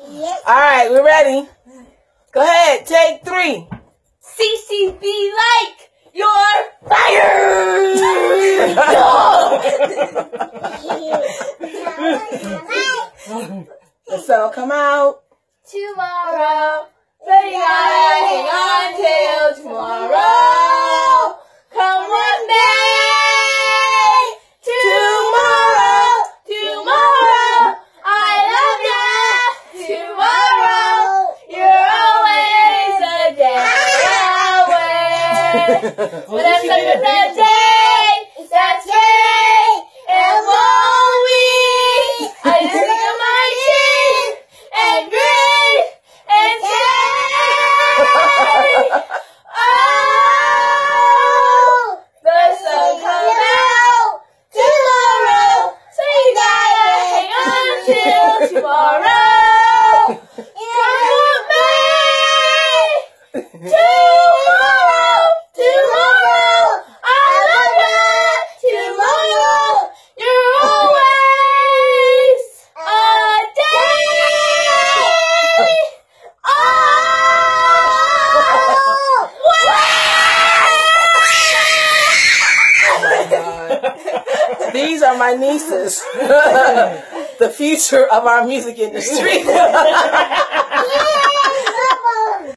All right, we're ready. Go ahead, take 3. Cece be like your fire. The sun will come out Tomorrow, but you gotta hang on till tomorrow. Come what may. Tomorrow, tomorrow, I love ya. Tomorrow, you're always a day away. But I'm such a bad day, that's day, and lonely. I just think of my chin and grin and say, oh, the sun comes out tomorrow, so you gotta hang on till tomorrow. Come with me. Tomorrow, tomorrow, I love you. Tomorrow, you're always a day. These are my nieces, the future of our music industry.